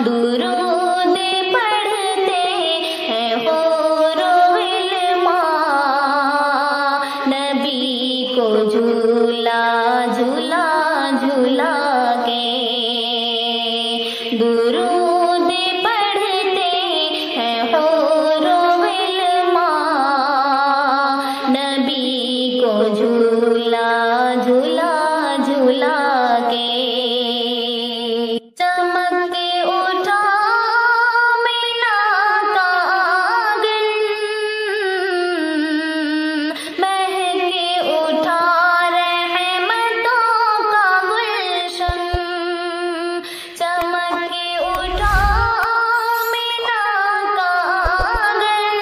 درود پڑھتے ہیں حور و غلمان، نبی کو جھولا جھولا جھولا کے درود پڑھتے ہیں حور و غلمان، نبی کو جھولا جھولا جھولا کے چمک کے اٹھا مینا کا آنگن، مہک کے اٹھا رحمتوں کا گلشن، چمک کے اٹھا مینا کا آنگن،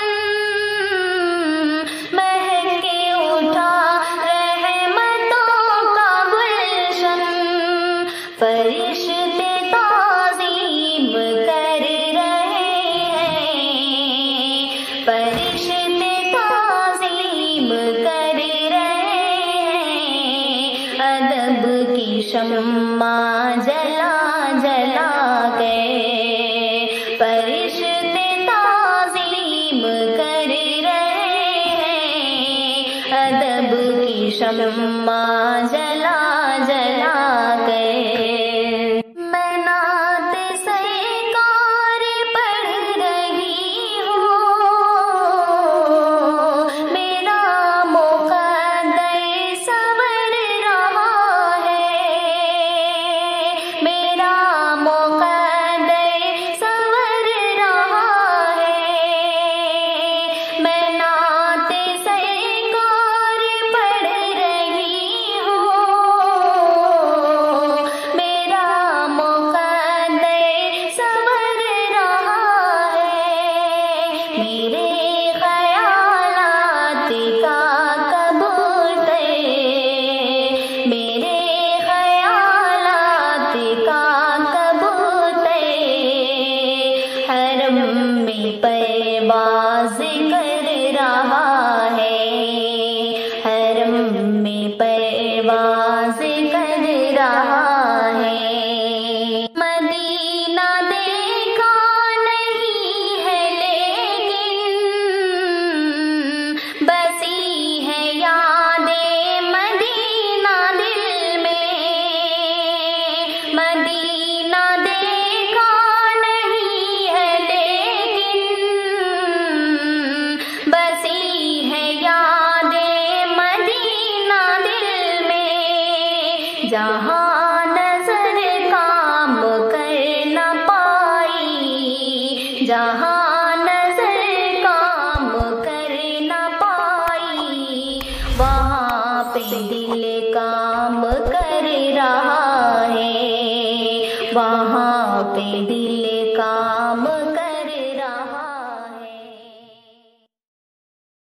مہک کے اٹھا رحمتوں کا گلشن، فرشتے تعظیم کر رہے ہیں، فرشتے تعظیم کر رہے ہیں، ادب کی شمع جلا جلا کے فرشتے تعظیم کر رہے ہیں، ادب کی شمع جلا جلا کے میں نعت سرکار پڑھ رہی ہوں، میرا مقدر سنور رہا ہے، میرا مقدر سنور رہا ہے، میں نعت سرکار پڑھ رہی ہوں، میرا مقدر سنور رہا ہے، میرے خیالات کا کبوتر، میرے خیالات کا کبوتر حرم میں پرواز کر رہا ہے، حرم میں پرواز کر رہا ہے، مدینہ دیکھا نہیں ہے لیکن بسی ہے یادیں مدینہ دل میں، مدینہ دیکھا نہیں ہے لیکن بسی ہے یادیں مدینہ دل میں، جہاں نظر کام کر نہ پائی، جہاں نظر کام کر نہ پائی، وہاں پہ دل کام کر رہا ہے، وہاں پہ دل